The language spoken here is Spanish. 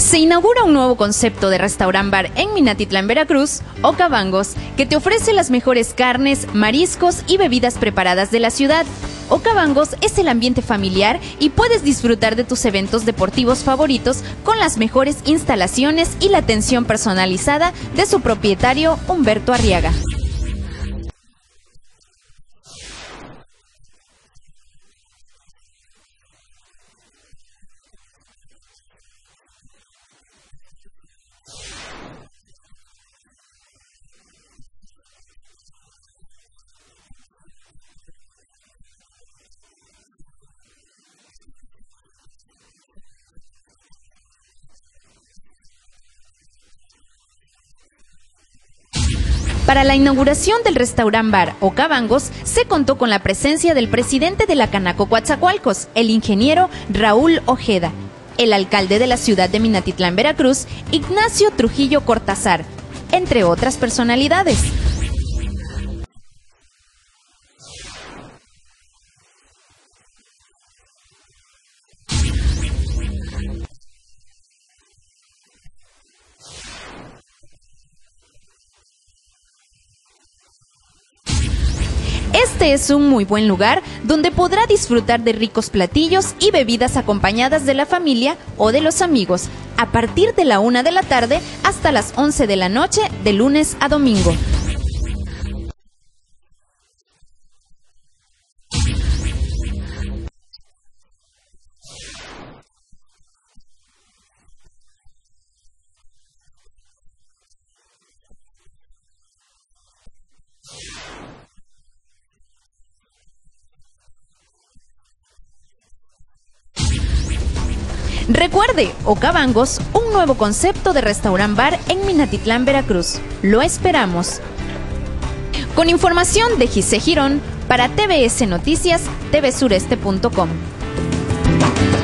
Se inaugura un nuevo concepto de restaurant-bar en Minatitlán, Veracruz, Ocabangos, que te ofrece las mejores carnes, mariscos y bebidas preparadas de la ciudad. Ocabangos es el ambiente familiar y puedes disfrutar de tus eventos deportivos favoritos con las mejores instalaciones y la atención personalizada de su propietario Humberto Arriaga. Para la inauguración del restaurant-bar Ocabangos se contó con la presencia del presidente de la Canaco Coatzacoalcos, el ingeniero Raúl Ojeda, el alcalde de la ciudad de Minatitlán, Veracruz, Ignacio Trujillo Cortázar, entre otras personalidades. Este es un muy buen lugar donde podrá disfrutar de ricos platillos y bebidas acompañadas de la familia o de los amigos, a partir de la 1 de la tarde hasta las 11 de la noche, de lunes a domingo. Recuerde, Ocabangos, un nuevo concepto de restaurant-bar en Minatitlán, Veracruz. Lo esperamos. Con información de Gisé Girón, para TVS Noticias, tvsureste.com.